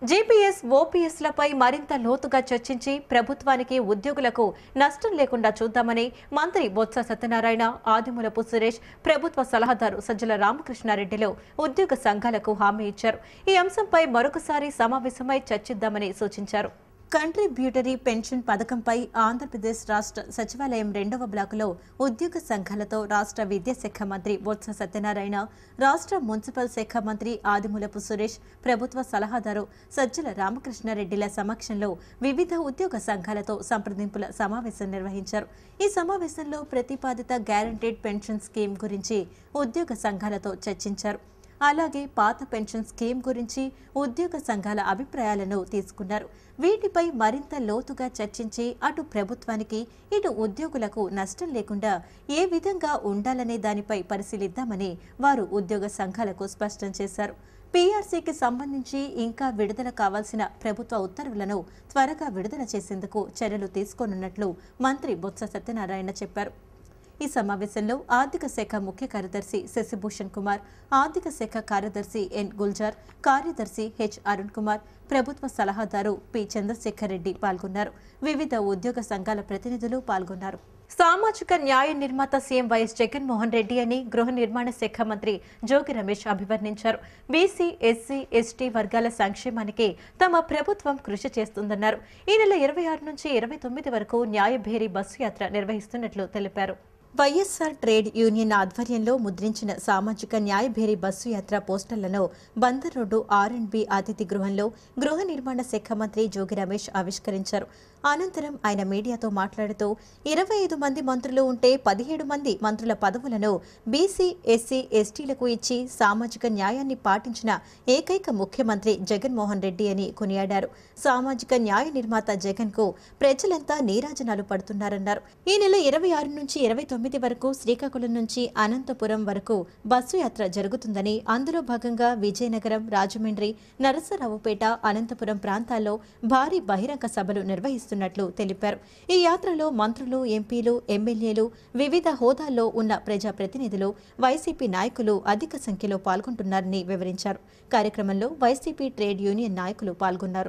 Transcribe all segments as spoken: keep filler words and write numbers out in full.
GPS, ఓపీఎస్లపై మరింత లోతుగా చర్చించి ప్రభుత్వానికి, ఉద్యోగులకు నష్టం లేకుండా చూద్దామని మంత్రి బొత్స సత్యనారాయణ, ఆదిమూలపు సురేష్, ప్రభుత్వ సలహాదారు సజ్జల రామకృష్ణారెడ్డిలో ఉద్యోగ సంఘాలకు హామీ ఇచ్చారు. ఈ అంశంపై మరొకసారి సమావేశమై చర్చిద్దామని సూచించారు. కంట్రిబ్యూటరీ పెన్షన్ పథకంపై ఆంధ్రప్రదేశ్ రాష్ట్ర సచివాలయం రెండవ బ్లాకులో ఉద్యోగ సంఘాలతో రాష్ట్ర విద్యాశాఖ మంత్రి బొత్స సత్యనారాయణ, రాష్ట్ర మున్సిపల్ శాఖ మంత్రి ఆదిమూలపు సురేష్, ప్రభుత్వ సలహాదారు సజ్జల రామకృష్ణారెడ్డిల సమక్షంలో వివిధ ఉద్యోగ సంఘాలతో సంప్రదింపుల సమావేశం నిర్వహించారు. ఈ సమావేశంలో ప్రతిపాదిత గ్యారంటీడ్ పెన్షన్ స్కీమ్ గురించి ఉద్యోగ సంఘాలతో చర్చించారు. అలాగే పాత పెన్షన్ స్కీమ్ గురించి ఉద్యోగ సంఘాల అభిప్రాయాలను తీసుకున్నారు. వీటిపై మరింత లోతుగా చర్చించి అటు ప్రభుత్వానికి, ఇటు ఉద్యోగులకు నష్టం లేకుండా ఏ విధంగా ఉండాలనే దానిపై పరిశీలిద్దామని వారు ఉద్యోగ సంఘాలకు స్పష్టం చేశారు. పీఆర్సీకి సంబంధించి ఇంకా విడుదల కావాల్సిన ప్రభుత్వ ఉత్తర్వులను త్వరగా విడుదల చేసేందుకు చర్యలు తీసుకోనున్నట్లు మంత్రి బొత్స సత్యనారాయణ చెప్పారు. ఈ సమావేశంలో ఆర్థిక శాఖ ముఖ్య కార్యదర్శి శశిభూషణ్ కుమార్, ఆర్థిక శాఖ కార్యదర్శి ఎన్ గుల్జార్, కార్యదర్శి హెచ్ అరుణ్ కుమార్, ప్రభుత్వ సలహాదారు పి చంద్రశేఖర్ రెడ్డి పాల్గొన్నారు. వివిధ ఉద్యోగ సంఘాల ప్రతినిధులు పాల్గొన్నారు. సామాజిక న్యాయ నిర్మాత సీఎం వైఎస్ జగన్మోహన్ రెడ్డి అని గృహ నిర్మాణ శాఖ మంత్రి జోగి రమేష్ అభివర్ణించారు. బీసీ, ఎస్సీ, ఎస్టీ వర్గాల సంక్షేమానికి తమ ప్రభుత్వం కృషి చేస్తుందన్నారు. ఈ నెల ఇరవై ఆరు నుంచి ఇరవై తొమ్మిది వరకు న్యాయభేరి బస్సు యాత్ర నిర్వహిస్తున్నట్లు తెలిపారు. వైఎస్ఆర్ ట్రేడ్ యూనియన్ ఆధ్వర్యంలో ముద్రించిన సామాజిక న్యాయభేరి బస్సు యాత్ర పోస్టర్లను Bandar road R and B అతిథి గృహంలో గృహ నిర్మాణ శాఖ మంత్రి జోగి రమేష్ ఆవిష్కరించారు. అనంతరం ఆయన మీడియాతో మాట్లాడుతూ ఇరవై ఐదు మంది మంత్రులు ఉంటే పదిహేడు మంది మంత్రుల పదవులను బీసీ, ఎస్సీ, ఎస్టీలకు ఇచ్చి సామాజిక న్యాయాన్ని పాటించిన ఏకైక ముఖ్యమంత్రి జగన్మోహన్ రెడ్డి అని కొనియాడారు. సామాజిక న్యాయ నిర్మాత జగన్ కు ప్రజలంతా నీరాజనాలు పడుతున్నారన్నారు. ఈ నెల ఇరవై ఆరు నుంచి ఇరవై తొమ్మిది వరకు శ్రీకాకుళం నుంచి అనంతపురం వరకు బస్సు యాత్ర జరుగుతుందని, అందులో భాగంగా విజయనగరం, రాజమండ్రి, నరసరావుపేట, అనంతపురం ప్రాంతాల్లో భారీ బహిరంగ సభలు నిర్వహిస్తున్నారు న్నట్లు తెలిపారు. ఈ యాత్రలో మంత్రులు, ఎంపీలు, ఎమ్మెల్యేలు, వివిధ హోదాల్లో ఉన్న ప్రజాప్రతినిధులు, వైసీపీ నాయకులు అధిక సంఖ్యలో పాల్గొంటున్నారని వివరించారు. కార్యక్రమంలో వైసీపీ ట్రేడ్ యూనియన్ నాయకులు పాల్గొన్నారు.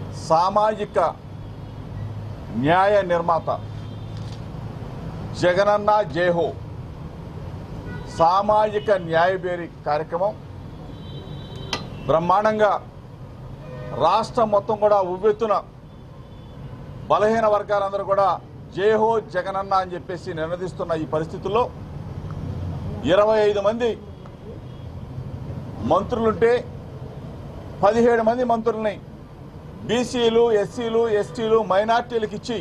సామాజిక న్యాయ నిర్మాత జగనన్న జయహో సామాజిక న్యాయభేరి కార్యక్రమం బ్రహ్మాండంగా రాష్ట్రం మొత్తం కూడా ఉవ్వెత్తున బలహీన వర్గాలందరూ కూడా జయహో జగనన్న అని చెప్పేసి నినదిస్తున్న ఈ పరిస్థితుల్లో ఇరవై ఐదు మంది మంత్రులుంటే పదిహేడు మంది మంత్రుల్ని బీసీలు, ఎస్సీలు, ఎస్టీలు, మైనార్టీలకు ఇచ్చి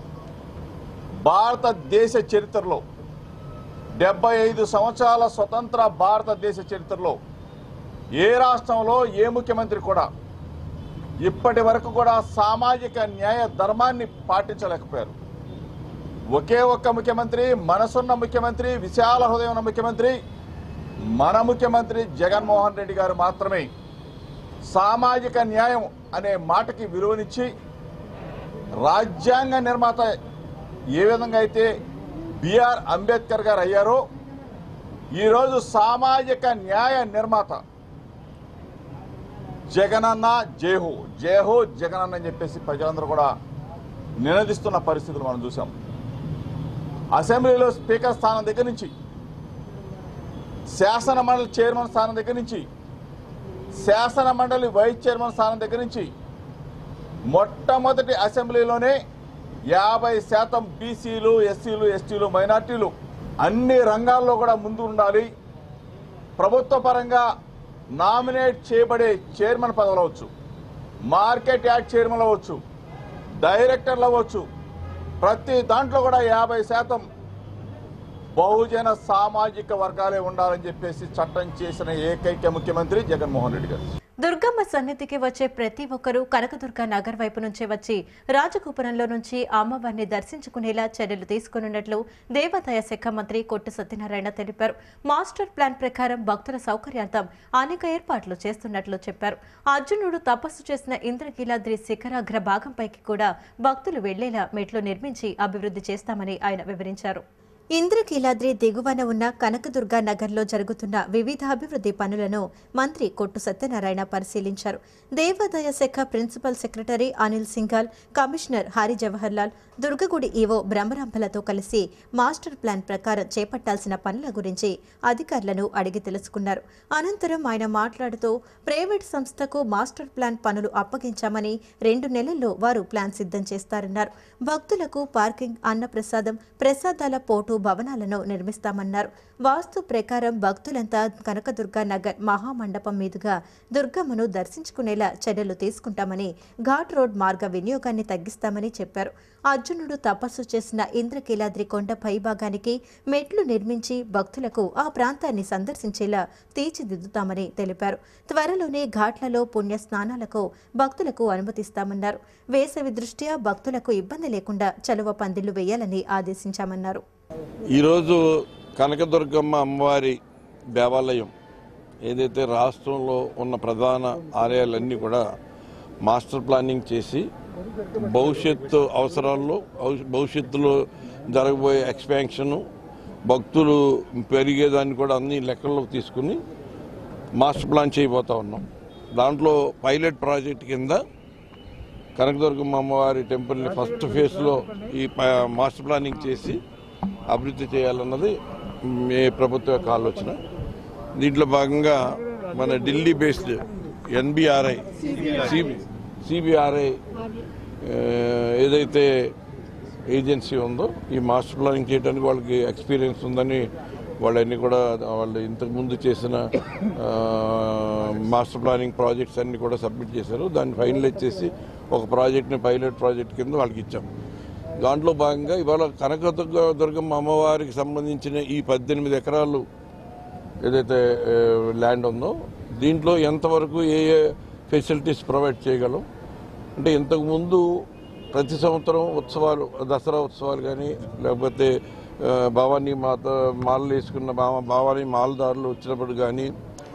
భారతదేశ చరిత్రలో డెబ్బై ఐదు సంవత్సరాల స్వతంత్ర భారతదేశ చరిత్రలో ఏ రాష్ట్రంలో ఏ ముఖ్యమంత్రి కూడా ఇప్పటి వరకు కూడా సామాజిక న్యాయ ధర్మాన్ని పాటించలేకపోయారు. ఒకే ఒక్క ముఖ్యమంత్రి, మనసున్న ముఖ్యమంత్రి, విశాల హృదయం ఉన్న ముఖ్యమంత్రి, మన ముఖ్యమంత్రి జగన్మోహన్ రెడ్డి గారు మాత్రమే సామాజిక న్యాయం అనే మాటకి విలువనిచ్చి రాజ్యాంగ నిర్మాత ఏ విధంగా అయితే బిఆర్ అంబేద్కర్ గారు అయ్యారో ఈరోజు సామాజిక న్యాయ నిర్మాత జగనన్న జయహో జయహో జగనన్న అని చెప్పేసి ప్రజలందరూ కూడా నినదిస్తున్న పరిస్థితులు మనం చూసాం. అసెంబ్లీలో స్పీకర్ స్థానం దగ్గర నుంచి, శాసన మండలి చైర్మన్ స్థానం దగ్గర నుంచి, శాసన మండలి వైస్ చైర్మన్ స్థానం దగ్గర నుంచి మొట్టమొదటి అసెంబ్లీలోనే యాభై శాతం బీసీలు, ఎస్సీలు, ఎస్టీలు, మైనార్టీలు అన్ని రంగాల్లో కూడా ముందు ఉండాలి. ప్రభుత్వ పరంగా నామినేట్ చేయబడే చైర్మన్ పదవులు అవ్వచ్చు, మార్కెట్ యార్డ్ చైర్మన్ అవ్వచ్చు, డైరెక్టర్లు అవ్వచ్చు, ప్రతి దాంట్లో కూడా యాభై శాతం బహుజన సామాజిక వర్గాలే ఉండాలని చెప్పేసి చట్టం చేసిన ఏకైక ముఖ్యమంత్రి జగన్మోహన్ రెడ్డి గారు. దుర్గమ్మ సన్నిధికి వచ్చే ప్రతి ఒక్కరూ కనకదుర్గ నగర్ వైపు నుంచి వచ్చి రాజగోపురంలో నుంచి అమ్మవారిని దర్శించుకునేలా చర్యలు తీసుకున్నట్లు దేవాదాయ శాఖ మంత్రి కొట్టు సత్యనారాయణ తెలిపారు. మాస్టర్ ప్లాన్ ప్రకారం భక్తుల సౌకర్యార్థం అనేక ఏర్పాట్లు చేస్తున్నట్లు చెప్పారు. అర్జునుడు తపస్సు చేసిన ఇంద్రకీలాద్రి శిఖరాగ్ర భాగంపైకి కూడా భక్తులు వెళ్లేలా మెట్లు నిర్మించి అభివృద్ధి చేస్తామని ఆయన వివరించారు. ఇంద్రకీలాద్రి దిగువన ఉన్న కనకదుర్గ నగర్లో జరుగుతున్న వివిధ అభివృద్ధి పనులను మంత్రి కొట్టు సత్యనారాయణ పరిశీలించారు. దేవాదాయ శాఖ principal secretary Anil Singhal, commissioner Hari Jawahar Lal, దుర్గగుడి ఈవో బ్రహ్మరంభలతో కలిసి మాస్టర్ ప్లాన్ ప్రకారం చేపట్టాల్సిన పనుల గురించి అధికారులను అడిగి తెలుసుకున్నారు. అనంతరం ఆయన మాట్లాడుతూ ప్రైవేట్ సంస్థకు మాస్టర్ ప్లాన్ పనులు అప్పగించామని రెండు నెలల్లో వారు ప్లాన్ సిద్ధం చేస్తారన్నారు. భక్తులకు పార్కింగ్, అన్నప్రసాదం, ప్రసాదాల పోటు భవనాలను నిర్మిస్తామన్నారు. వాస్తు ప్రకారం భక్తులంతా కనకదుర్గ నగర్ మహామండపం మీదుగా దుర్గమ్మను దర్శించుకునేలా చర్యలు తీసుకుంటామని, ఘాట్ రోడ్ మార్గ వినియోగాన్ని తగ్గిస్తామని చెప్పారు. అర్జునుడు తపస్సు చేసిన ఇంద్రకీలాద్రి కొండ పైభాగానికి మెట్లు నిర్మించి భక్తులకు ఆ ప్రాంతాన్ని సందర్శించేలా తీర్చిదిద్దుతామని తెలిపారు. త్వరలోనే ఘాట్లలో పుణ్య స్నానాలకు భక్తులకు అనుమతిస్తామన్నారు. వేసవి దృష్ట్యా భక్తులకు ఇబ్బంది లేకుండా చలువ పందిళ్లు వేయాలని ఆదేశించామన్నారు. ఈరోజు కనకదుర్గమ్మ అమ్మవారి దేవాలయం ఏదైతే రాష్ట్రంలో ఉన్న ప్రధాన ఆలయాలన్నీ కూడా మాస్టర్ ప్లానింగ్ చేసి భవిష్యత్తు అవసరాల్లో భవిష్యత్తులో జరగబోయే ఎక్స్పాన్షను, భక్తులు పెరిగేదాన్ని కూడా అన్ని లెక్కల్లోకి తీసుకుని మాస్టర్ ప్లాన్ చేయబోతా ఉన్నాం. దాంట్లో పైలట్ ప్రాజెక్ట్ కింద కనకదుర్గమ్మ అమ్మవారి టెంపుల్ని ఫస్ట్ ఫేజ్లో ఈ మాస్టర్ ప్లానింగ్ చేసి అభివృద్ధి చేయాలన్నది మీ ప్రభుత్వ యొక్క ఆలోచన. దీంట్లో భాగంగా మన Delhi based NBRI CB CBRI ఏదైతే ఏజెన్సీ ఉందో ఈ మాస్టర్ ప్లానింగ్ చేయడానికి వాళ్ళకి ఎక్స్పీరియన్స్ ఉందని వాళ్ళన్నీ కూడా వాళ్ళు ఇంతకుముందు చేసిన మాస్టర్ ప్లానింగ్ ప్రాజెక్ట్స్ అన్నీ కూడా సబ్మిట్ చేశారు. దాన్ని ఫైనలైజ్ చేసి ఒక ప్రాజెక్ట్ని పైలట్ ప్రాజెక్ట్ కింద వాళ్ళకి ఇచ్చాం. దాంట్లో భాగంగా ఇవాళ కనకదుర్గ దుర్గమ్మ అమ్మవారికి సంబంధించిన ఈ పద్దెనిమిది ఎకరాలు ఏదైతే ల్యాండ్ ఉందో దీంట్లో ఎంతవరకు ఏ ఏ ఫెసిలిటీస్ ప్రొవైడ్ చేయగలం అంటే, ఇంతకుముందు ప్రతి సంవత్సరం ఉత్సవాలు, దసరా ఉత్సవాలు కానీ లేకపోతే భవానీ మాత మాలలు వేసుకున్న భవానీ మాలదారులు వచ్చినప్పుడు కానీ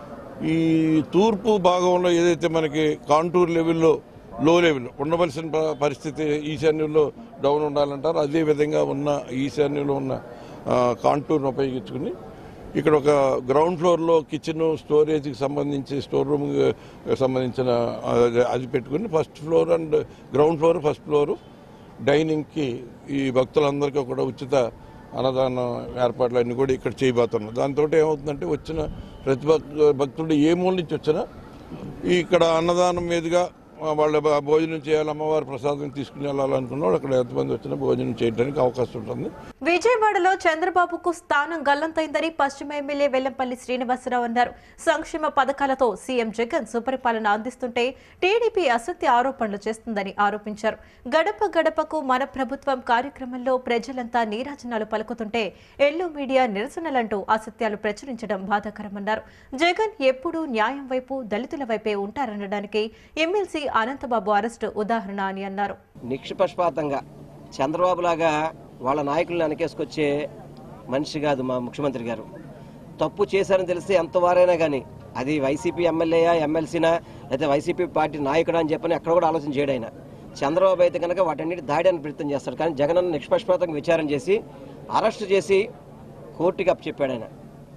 ఈ తూర్పు భాగంలో ఏదైతే మనకి కాంటూర్ లెవెల్లో లో లెవెల్ ఉండవలసిన పరిస్థితి ఈశాన్యంలో డౌన్ ఉండాలంటారు. అదేవిధంగా ఉన్న ఈశాన్యంలో ఉన్న కాంటూర్ను ఉపయోగించుకుని ఇక్కడ ఒక గ్రౌండ్ ఫ్లోర్లో కిచెన్, స్టోరేజ్కి సంబంధించి స్టోర్ రూమ్కి సంబంధించిన అది పెట్టుకుని first floor and ground floor, first floor డైనింగ్కి ఈ భక్తులందరికీ కూడా ఉచిత అన్నదాన ఏర్పాట్లు అన్నీ కూడా ఇక్కడ చేయబోతున్నాం. దాంతో ఏమవుతుందంటే వచ్చిన ప్రతి భక్తుడు ఏ మూల నుంచి వచ్చినా ఇక్కడ అన్నదానం మీదుగా వాళ్ళ భోజనం చేయాలి, అమ్మవారి ప్రసాదం తీసుకుని వెళ్ళాలనుకున్నాడు అక్కడ ఎంతమంది వచ్చినా భోజనం చేయడానికి అవకాశం ఉంటుంది. విజయవాడలో చంద్రబాబుకు స్థానం గల్లంతైందని పశ్చిమ ఎమ్మెల్యే వెల్లంపల్లి శ్రీనివాసరావు అన్నారు. సంక్షేమ పథకాలతో సీఎం జగన్ సుపరిపాలన అందిస్తుంటే టీడీపీ అసత్య ఆరోపణలు చేస్తుందని ఆరోపించారు. గడప గడపకు మన ప్రభుత్వం కార్యక్రమంలో ప్రజలంతా నీరాజనాలు పలుకుతుంటే ఎల్లో మీడియా నిరసనలంటూ అసత్యాలు ప్రచురించడం బాధాకరమన్నారు. జగన్ ఎప్పుడూ న్యాయం వైపు, దళితుల వైపే ఉంటారనడానికి ఎమ్మెల్సీ అనంతబాబు అరెస్టు ఉదాహరణ అని అన్నారు. నిష్పక్షపాతంగా చంద్రబాబు లాగా వాళ్ళ నాయకులను వెనకేసుకొచ్చే మనిషి కాదు మా ముఖ్యమంత్రి గారు. తప్పు చేశారని తెలిస్తే ఎంతవారైనా కానీ అది వైసీపీ ఎమ్మెల్యేయా, ఎమ్మెల్సీనా, లేదా వైసీపీ పార్టీ నాయకుడా అని చెప్పని అక్కడ కూడా ఆలోచన చేయడం. ఆయన చంద్రబాబు అయితే కనుక వాటన్నిటి దాడిని ప్రయత్నం చేస్తాడు. కానీ జగన్ అన్న నిష్పక్షపాతంగా విచారణ చేసి అరెస్ట్ చేసి కోర్టుకి అప్పచెప్పాడు ఆయన.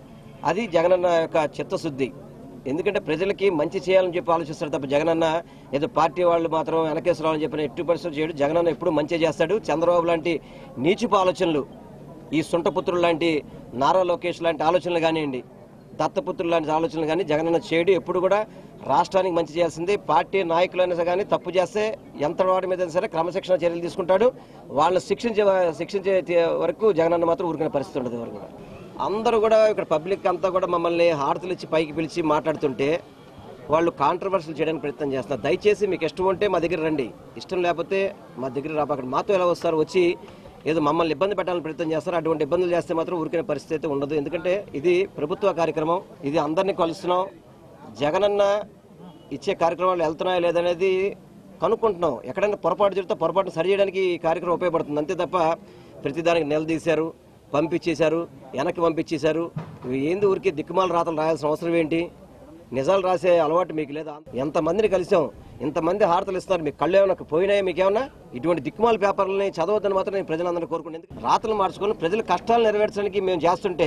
అది జగనన్న యొక్క చిత్తశుద్ధి. ఎందుకంటే ప్రజలకి మంచి చేయాలని చెప్పి ఆలోచిస్తాడు తప్ప జగనన్న ఏదో పార్టీ వాళ్ళు మాత్రం వెనకేశ్వరాలని చెప్పిన ఎట్టి పరిస్థితులు చేయడు. జగనన్న ఎప్పుడు మంచి చేస్తాడు. చంద్రబాబు లాంటి నీచుపు ఆలోచనలు, ఈ సొంటపుత్రులు లాంటి నారా లోకేష్ లాంటి ఆలోచనలు కానివ్వండి, దత్తపుత్రులు లాంటి ఆలోచనలు కానీ జగనన్న చేయడు. ఎప్పుడు కూడా రాష్ట్రానికి మంచి చేయాల్సింది. పార్టీ నాయకులైనా కానీ తప్పు చేస్తే ఎంత వాటి మీద సరే క్రమశిక్షణ చర్యలు తీసుకుంటాడు. వాళ్ళని శిక్షించే శిక్షించే వరకు జగనన్న మాత్రం ఊరుకునే పరిస్థితి ఉండదు. వరకు కూడా అందరూ కూడా ఇక్కడ పబ్లిక్ అంతా కూడా మమ్మల్ని హారతులు ఇచ్చి పైకి పిలిచి మాట్లాడుతుంటే వాళ్ళు కాంట్రవర్సీలు చేయడానికి ప్రయత్నం చేస్తారు. దయచేసి మీకు ఇష్టం ఉంటే మా దగ్గర రండి, ఇష్టం లేకపోతే మా దగ్గర రాపక్కడ. మాతో ఎలా వస్తారు, వచ్చి ఏదో మమ్మల్ని ఇబ్బంది పెట్టాలని ప్రయత్నం చేస్తారు. అటువంటి ఇబ్బందులు చేస్తే మాత్రం ఊరికే పరిస్థితి అయితే ఉండదు. ఎందుకంటే ఇది ప్రభుత్వ కార్యక్రమం, ఇది అందరినీ కలుస్తున్నాం. జగనన్న ఇచ్చే కార్యక్రమాలు వెళ్తున్నాయా లేదనేది కనుక్కుంటున్నాం. ఎక్కడైనా పొరపాటు జరిగితే పొరపాటును సరి చేయడానికి ఈ కార్యక్రమం ఉపయోగపడుతుంది. అంతే తప్ప ప్రతిదానికి నిలదీశారు, పంపించేశారు, వెనక్కి పంపించేశారు. ఏంది ఊరికి దిక్కుమాల రాతలు రాయాల్సిన అవసరం ఏంటి? నిజాలు రాసే అలవాటు మీకు లేదా? ఎంతమందిని కలిసాం. ఇంతమంది హారతలు ఇస్తున్నారు, మీకు కళ్ళు ఏమైనా పోయినాయా? మీకేమన్నా ఇటువంటి దిక్కుమాల పేపర్లని చదవద్దని మాత్రం నేను ప్రజలందరూ కోరుకునేందుకు రాతలు మార్చుకొని ప్రజల కష్టాలు నెరవేర్చడానికి మేము చేస్తుంటే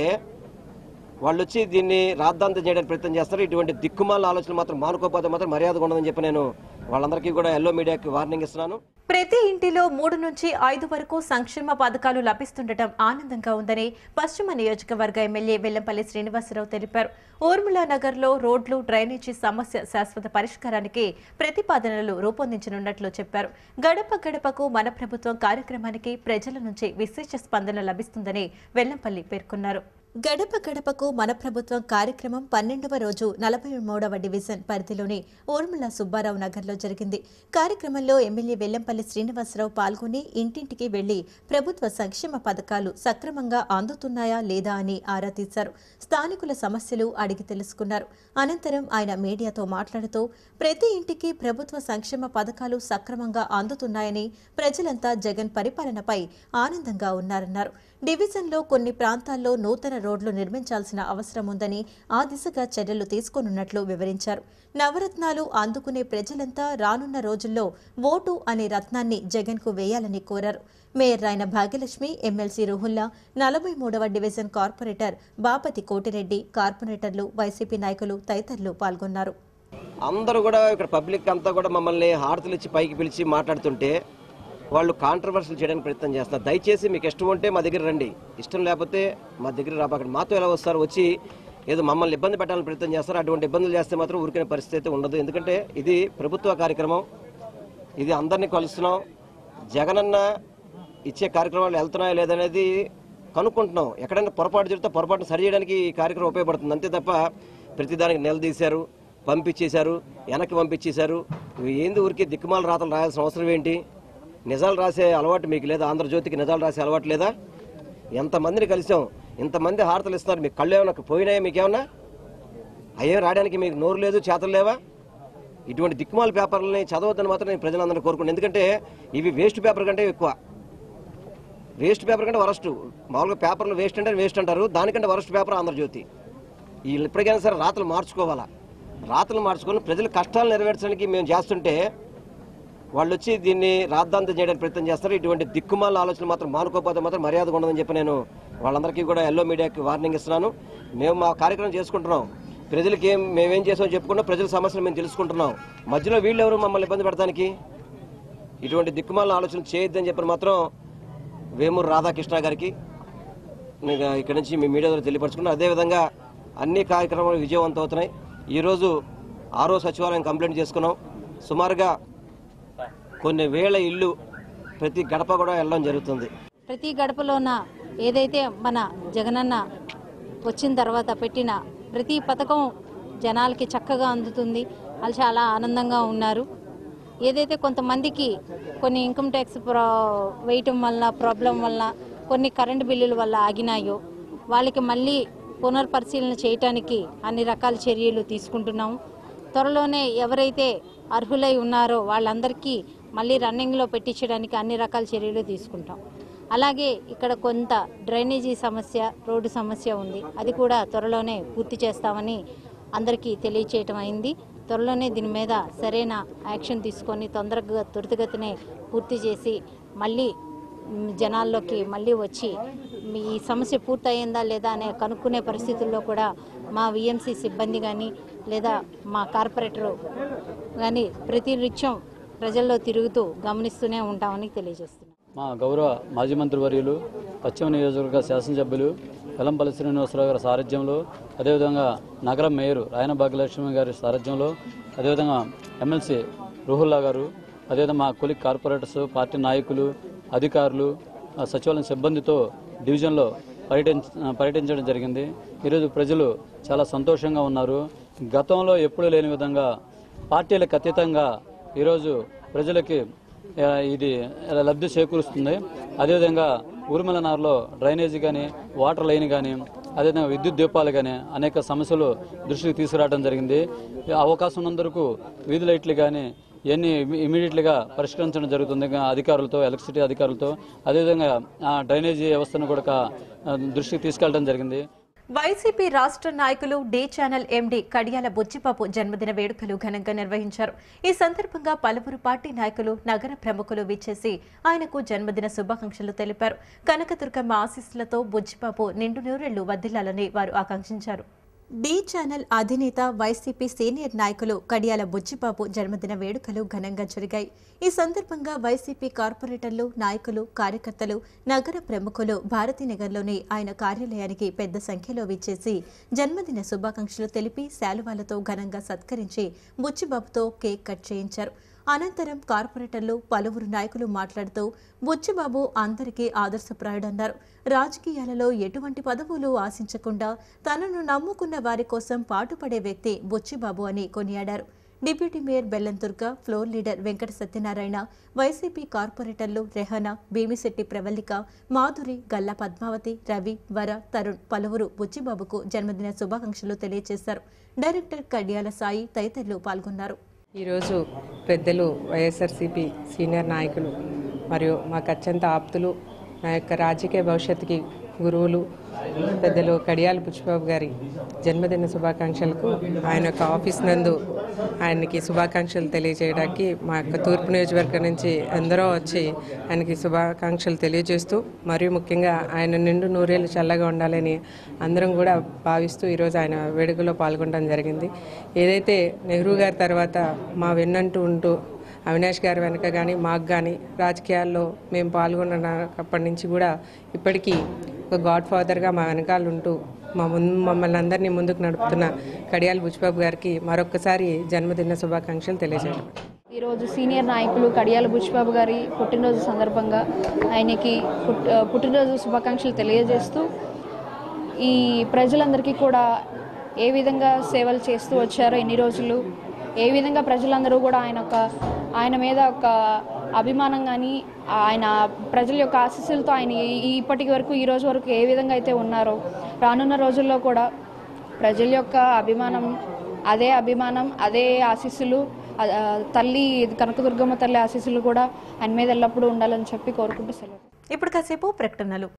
వాళ్ళు వచ్చి దీన్ని రాద్ధాంతం చేయడానికి ప్రయత్నం చేస్తారు. ఇటువంటి దిక్కుమాల ఆలోచనలు మాత్రం మానుకోకపోతే మాత్రం మర్యాద ఉండదని చెప్పి నేను వాళ్ళందరికీ కూడా ఎల్లో మీడియాకి వార్నింగ్ ఇస్తున్నాను. ప్రతి ఇంటిలో మూడు నుంచి ఐదు వరకు సంక్షేమ పథకాలు లభిస్తుండటం ఆనందంగా ఉందని పశ్చిమ నియోజకవర్గ ఎమ్మెల్యే వెల్లంపల్లి శ్రీనివాసరావు తెలిపారు. ఊర్మిళ నగర్ లో రోడ్లు, డ్రైనేజీ సమస్య శాశ్వత పరిష్కారానికి ప్రతిపాదనలు రూపొందించనున్నట్లు చెప్పారు. గడప గడపకు మన ప్రభుత్వం కార్యక్రమానికి ప్రజల నుంచి విశేష స్పందన లభిస్తుందని వెల్లంపల్లి పేర్కొన్నారు. గడప గడపకు మన ప్రభుత్వం కార్యక్రమం పన్నెండవ రోజు నలభై మూడవ డివిజన్ పరిధిలోని ఊర్మిళ సుబ్బారావు నగర్లో జరిగింది. కార్యక్రమంలో ఎమ్మెల్యే వెల్లంపల్లి శ్రీనివాసరావు పాల్గొని ఇంటింటికి వెళ్లి ప్రభుత్వ సంక్షేమ పథకాలు సక్రమంగా అందుతున్నాయా లేదా అని ఆరా తీశారు. స్థానికుల సమస్యలు అడిగి తెలుసుకున్నారు. అనంతరం ఆయన మీడియాతో మాట్లాడుతూ ప్రతి ఇంటికి ప్రభుత్వ సంక్షేమ పథకాలు సక్రమంగా అందుతున్నాయని, ప్రజలంతా జగన్ పరిపాలనపై ఆనందంగా ఉన్నారన్నారు. డివిజన్లో కొన్ని ప్రాంతాల్లో నూతన రోడ్లు నిర్మించాల్సిన అవసరం ఉందని, ఆ దిశగా చర్యలు తీసుకోనున్నట్లు వివరించారు. నవరత్నాలు అందుకునే ప్రజలంతా రానున్న రోజుల్లో ఓటు అనే రత్నాన్ని జగన్కు వేయాలని కోరారు. మేయర్ రాయన భాగ్యలక్ష్మి, ఎమ్మెల్సీ రుహుల్లా, నలభై మూడవ డివిజన్ కార్పొరేటర్ బాపతి కోటిరెడ్డి, కార్పొరేటర్లు, వైసీపీ నాయకులు తదితరులు పాల్గొన్నారు. అందరూ కూడా ఇక్కడ పబ్లిక్ అంతా కూడా మమ్మల్ని హారతులు ఇచ్చి పైకి పిలిచి మాట్లాడుతుంటే వాళ్ళు కాంట్రవర్సీలు చేయడానికి ప్రయత్నం చేస్తున్నారు. దయచేసి మీకు ఇష్టం ఉంటే మా దగ్గర రండి, ఇష్టం లేకపోతే మా దగ్గర రాబాకండి. మాతో ఎలా వస్తారు? వచ్చి ఏదో మమ్మల్ని ఇబ్బంది పెట్టాలని ప్రయత్నం చేస్తారు. అటువంటి ఇబ్బందులు చేస్తే మాత్రం ఊరికే పరిస్థితి ఉండదు. ఎందుకంటే ఇది ప్రభుత్వ కార్యక్రమం, ఇది అందరినీ కలుస్తున్నాం. జగనన్న ఇచ్చే కార్యక్రమాలు వెళ్తున్నాయా లేదనేది కనుక్కుంటున్నాం. ఎక్కడైనా పొరపాటు జరిగితే పొరపాటును సరి చేయడానికి ఈ కార్యక్రమం ఉపయోగపడుతుంది. అంతే తప్ప ప్రతిదానికి నిలదీశారు, పంపించేశారు, వెనక్కి పంపించేశారు. ఏంది ఊరికి దిక్కుమాల రాతలు రాయాల్సిన అవసరం ఏంటి? నిజాలు రాసే అలవాటు మీకు లేదా? ఆంధ్రజ్యోతికి నిజాలు రాసే అలవాటు లేదా? ఎంతమందిని కలిసాం, ఇంతమంది హారతలు ఇస్తున్నారు, మీకు కళ్ళు ఏమైనా పోయినాయా? మీకేమన్నా అయ్యే రాయడానికి మీకు నోరు లేదు, చేతలు లేవా? ఇటువంటి దిక్కుమాల పేపర్లని చదవద్దని మాత్రం నేను ప్రజలందరూ కోరుకున్నాను. ఎందుకంటే ఇవి వేస్ట్ పేపర్ కంటే ఎక్కువ. వేస్ట్ పేపర్ కంటే వరస్ట్. మామూలుగా పేపర్లు వేస్ట్ అంటే వేస్ట్ అంటారు, దానికంటే వరస్ట్ పేపర్ ఆంధ్రజ్యోతి. వీళ్ళు ఇప్పటికైనా సరే రాతలు మార్చుకోవాలా. రాతలు మార్చుకొని ప్రజల కష్టాలు నెరవేర్చడానికి మేము చేస్తుంటే వాళ్ళు వచ్చి దీన్ని రాద్ధాంతం చేయడానికి ప్రయత్నం చేస్తారు. ఇటువంటి దిక్కుమాల ఆలోచనలు మాత్రం మానుకోకపోతే మాత్రం మర్యాద ఉండదని చెప్పి నేను వాళ్ళందరికీ కూడా ఎల్లో మీడియాకి వార్నింగ్ ఇస్తున్నాను. మేము మా కార్యక్రమం చేసుకుంటున్నాం, ప్రజలకి ఏం మేమేం చేసామో చెప్పుకుంటాం, ప్రజల సమస్యలు మేము తెలుసుకుంటున్నాం. మధ్యలో వీళ్ళు ఎవరు మమ్మల్ని ఇబ్బంది పెడతానికి? ఇటువంటి దిక్కుమాల ఆలోచనలు చేయొద్దని చెప్పి మాత్రం వేమూరు రాధాకృష్ణ గారికి ఇక్కడి నుంచి మీ మీడియా ద్వారా తెలియపరచుకున్నాం. అదేవిధంగా అన్ని కార్యక్రమాలు విజయవంతం అవుతున్నాయి. ఈరోజు ఆరో సచివాలయం కంప్లైంట్ చేసుకున్నాం. సుమారుగా కొన్ని వేల ఇళ్ళు ప్రతి గడప కూడా వెళ్ళడం జరుగుతుంది. ప్రతి గడపలోన ఏదైతే మన జగనన్న వచ్చిన తర్వాత పెట్టిన ప్రతి పథకం జనాలకి చక్కగా అందుతుంది. వాళ్ళు చాలా ఆనందంగా ఉన్నారు. ఏదైతే కొంతమందికి కొన్ని ఇన్కమ్ ట్యాక్స్ వేయటం వల్ల ప్రాబ్లం వల్ల కొన్ని కరెంటు బిల్లుల వల్ల ఆగినాయో వాళ్ళకి మళ్ళీ పునర్పరిశీలన చేయటానికి అన్ని రకాల చర్యలు తీసుకుంటున్నాము. త్వరలోనే ఎవరైతే అర్హులై ఉన్నారో వాళ్ళందరికీ మళ్ళీ రన్నింగ్లో పెట్టించడానికి అన్ని రకాల చర్యలు తీసుకుంటాం. అలాగే ఇక్కడ కొంత డ్రైనేజీ సమస్య, రోడ్డు సమస్య ఉంది. అది కూడా త్వరలోనే పూర్తి చేస్తామని అందరికీ తెలియచేయటం అయింది. త్వరలోనే దీని మీద సరైన యాక్షన్ తీసుకొని తొందరగా త్వరితగతినే పూర్తి చేసి మళ్ళీ జనాల్లోకి మళ్ళీ వచ్చి ఈ సమస్య పూర్తయిందా లేదా అనే కనుక్కునే పరిస్థితుల్లో కూడా మా విఎంసీ సిబ్బంది కానీ లేదా మా కార్పొరేటరు కానీ ప్రతి నిత్యం ప్రజల్లో తిరుగుతూ గమనిస్తూనే ఉంటామని తెలియజేస్తున్నాం. మా గౌరవ మాజీ మంత్రి వర్యులు, పశ్చిమ నియోజకవర్గ శాసనసభ్యులు వెల్లంపల్లి శ్రీనివాసరావు గారి సారథ్యంలో, అదేవిధంగా నగరం మేయరు రాయన భాగ్యలక్ష్మి గారి సారథ్యంలో, అదేవిధంగా ఎమ్మెల్సీ రుహుల్లా గారు, అదేవిధంగా మా కొలిక్ కార్పొరేటర్స్, పార్టీ నాయకులు, అధికారులు, సచివాలయం సిబ్బందితో డివిజన్లో పర్యటించ పర్యటించడం జరిగింది. ఈరోజు ప్రజలు చాలా సంతోషంగా ఉన్నారు. గతంలో ఎప్పుడూ లేని విధంగా పార్టీలకు అతీతంగా ఈరోజు ప్రజలకి ఇది లబ్ధి చేకూరుస్తుంది. అదేవిధంగా ఊర్మిళ నగర్లో డ్రైనేజీ కానీ, వాటర్ లైన్ కానీ, అదేవిధంగా విద్యుత్ దీపాలు కానీ అనేక సమస్యలు దృష్టికి తీసుకురావడం జరిగింది. అవకాశం ఉన్నందుకు వీధి లైట్లు కానీ ఇవన్నీ ఇమీడియట్లీగా పరిష్కరించడం జరుగుతుంది అధికారులతో, ఎలక్ట్రిసిటీ అధికారులతో. అదేవిధంగా డ్రైనేజీ వ్యవస్థను కూడా దృష్టికి తీసుకెళ్లడం జరిగింది. వైసీపీ రాష్ట్ర నాయకులు D channel MD Kadiyala Buchibabu జన్మదిన వేడుకలు ఘనంగా నిర్వహించారు. ఈ సందర్భంగా పలువురు పార్టీ నాయకులు, నగర ప్రముఖులు విచ్చేసి ఆయనకు జన్మదిన శుభాకాంక్షలు తెలిపారు. కనకదుర్గమ్మ ఆశీస్సులతో బుచ్చిబాబు నిండు నూరేళ్లు వర్ధిల్లాలని వారు ఆకాంక్షించారు. డి ఛానల్ అధినేత వైసీపీ సీనియర్ నాయకులు కడియాల బుచ్చిబాబు జన్మదిన వేడుకలు ఘనంగా జరిగాయి. ఈ సందర్భంగా వైసీపీ కార్పొరేటర్లు, నాయకులు, కార్యకర్తలు, నగర ప్రముఖులు భారతీనగర్లోని ఆయన కార్యాలయానికి పెద్ద సంఖ్యలో విచ్చేసి జన్మదిన శుభాకాంక్షలు తెలిపి శాలువాలతో ఘనంగా సత్కరించి బుచ్చిబాబుతో కేక్ కట్ చేయించారు. అనంతరం కార్పొరేటర్లు, పలువురు నాయకులు మాట్లాడుతూ బుచ్చిబాబు అందరికీ ఆదర్శప్రాయుడన్నారు. రాజకీయాలలో ఎటువంటి పదవులు ఆశించకుండా తనను నమ్ముకున్న వారి కోసం పాటుపడే వ్యక్తి బుచ్చిబాబు అని కొనియాడారు. Deputy mayor Bellandurga, floor leader Venkata Satyanarayana, YCP కార్పొరేటర్లు రెహనా, భీమిశెట్టి ప్రవల్లిక, మాధురి, గల్లా పద్మావతి, రవి, వర, తరుణ్ పలువురు బుచ్చిబాబుకు జన్మదిన శుభాకాంక్షలు తెలియజేశారు. డైరెక్టర్ కడియాల సాయి తదితరులు పాల్గొన్నారు. ఈరోజు పెద్దలు వైఎస్ఆర్సీపీ సీనియర్ నాయకులు మరియు మాకు అత్యంత ఆప్తులు, నా యొక్క రాజకీయ భవిష్యత్తుకి గురువులు పెద్దలు కడియాల బుచ్చిబాబు గారి జన్మదిన శుభాకాంక్షలకు ఆయన యొక్క ఆఫీస్ నందు ఆయనకి శుభాకాంక్షలు తెలియజేయడానికి మా యొక్క తూర్పు నియోజకవర్గం నుంచి ఎందరో వచ్చి ఆయనకి శుభాకాంక్షలు తెలియజేస్తూ, మరియు ముఖ్యంగా ఆయన నిండు నూరేళ్ళు చల్లగా ఉండాలని అందరం కూడా భావిస్తూ ఈరోజు ఆయన వేడుకలో పాల్గొనడం జరిగింది. ఏదైతే నెహ్రూ గారి తర్వాత మా వెన్నంటూ ఉంటూ అవినాష్ గారి వెనక కానీ మాకు కానీ రాజకీయాల్లో మేము పాల్గొన్నప్పటి నుంచి కూడా ఇప్పటికీ ఒక గాడ్ ఫాదర్గా మా వెనకాల ఉంటూ మా ముందు మమ్మల్ని అందరినీ ముందుకు నడుపుతున్న కడియాల బుచ్చిబాబు గారికి మరొకసారి జన్మదిన శుభాకాంక్షలు తెలియజేయడం. ఈరోజు సీనియర్ నాయకులు కడియాల బుచ్చిబాబు గారి పుట్టినరోజు సందర్భంగా ఆయనకి పుట్టినరోజు శుభాకాంక్షలు తెలియజేస్తూ, ఈ ప్రజలందరికీ కూడా ఏ విధంగా సేవలు చేస్తూ వచ్చారో ఎన్ని రోజులు, ఏ విధంగా ప్రజలందరూ కూడా ఆయన ఒక ఆయన మీద ఒక అభిమానం కానీ ఆయన ప్రజల యొక్క ఆశీస్సులతో ఆయన ఇప్పటి వరకు ఈ రోజు వరకు ఏ విధంగా అయితే ఉన్నారో, రానున్న రోజుల్లో కూడా ప్రజల యొక్క అభిమానం అదే అభిమానం అదే ఆశీస్సులు, తల్లి కనకదుర్గమ్మ తల్లి ఆశీస్సులు కూడా ఆయన మీద ఎల్లప్పుడూ ఉండాలని చెప్పి కోరుకుంటూ సెలవు. ఇప్పుడు కాసేపు ప్రకటనలు.